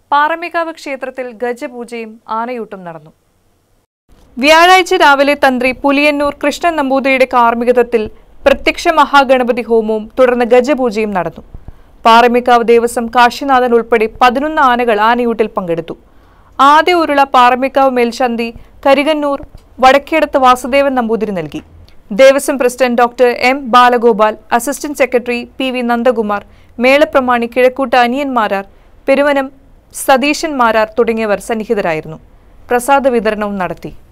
പാറമേക്കാവ് ക്ഷേത്രത്തിൽ ഗജപൂജയും ആനയൂട്ടും നടന്നു. വ്യാഴാഴ്ച രാവിലെ തന്ത്രി പുലിയന്നൂർ കൃഷ്ണൻ നമ്പൂതിരിയുടെ കാർമ്മികത്വത്തിൽ പ്രത്യക്ഷ മഹാഗണപതി ഹോമവും തുടർന്ന് ഗജപൂജയും നടന്നു. പാറമേക്കാവ് ദേവസ്വം കാശിനാഥൻ ഉൾപ്പെടെ 11 ആനകൾ ആനയൂട്ടിൽ പങ്കെടുത്തു. ആദ്യ ഉരുള പാറമേക്കാവ് മേൽശാന്തി കരികന്നൂർ വടക്കേടത്ത് വാസുദേവൻ നമ്പൂതിരി നൽകി. Devaswom president doctor M Balagopal, assistant secretary P V Nandakumar, മേളപ്രമാണി കിഴക്കൂട്ട് അനിയൻ മാരാർ, പെരുവനം സതീശൻ മാരാർ തുടങ്ങിയവർ സന്നിഹിതരായിരുന്നു. പ്രസാദ വിതരണവും നടത്തി.